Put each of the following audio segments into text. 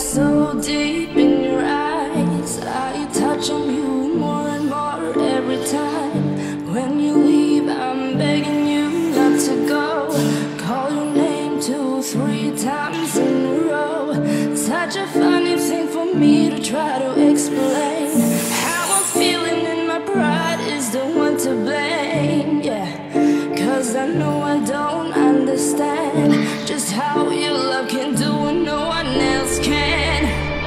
so deep in your eyes. I touch on you more and more every time. When you leave, I'm begging you not to go. Call your name 2, 3 times in a row. Such a funny thing for me to try to explain. How I'm feeling and my pride is the one to blame, yeah. Cause I know I don't understand just how your love can do what no one else can.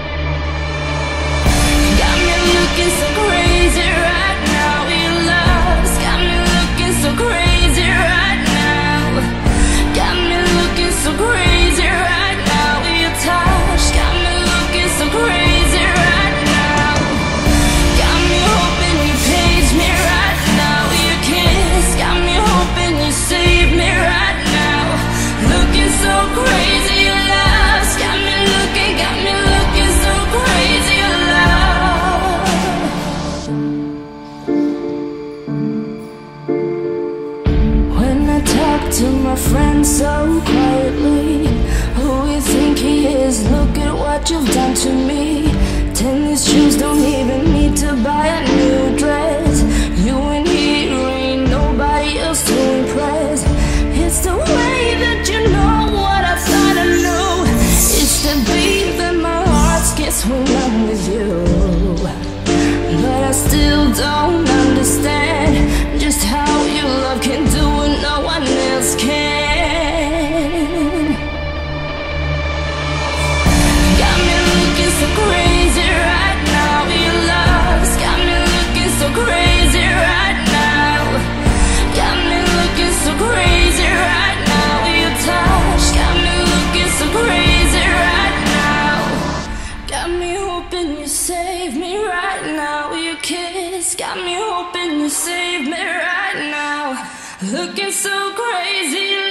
Got me looking so crazy right now. Your love's got me looking so crazy right now. Got me looking so crazy right now. Your touch got me looking so crazy right now. Got me hoping you page me right now. Your kiss got me hoping you save me right now. Looking so crazy, your love's got me looking so crazy, your love. When I talk to my friend so quietly, who you think he is? Look at what you've done to me. Tennis shoes don't even need to buy a new dress. You and he ain't nobody else to impress. It's the way that you know what I thought I knew. It's the beat that my heart skips when I'm with you. But I still don't understand just how your love can do what no one else can. Got me looking so crazy right now. Your love's got me looking so crazy right now. Got me looking so crazy right now. Your touch got me looking so crazy right now. Got me hoping you save me right now. Your kiss got me hoping you save me right now. Looking so crazy.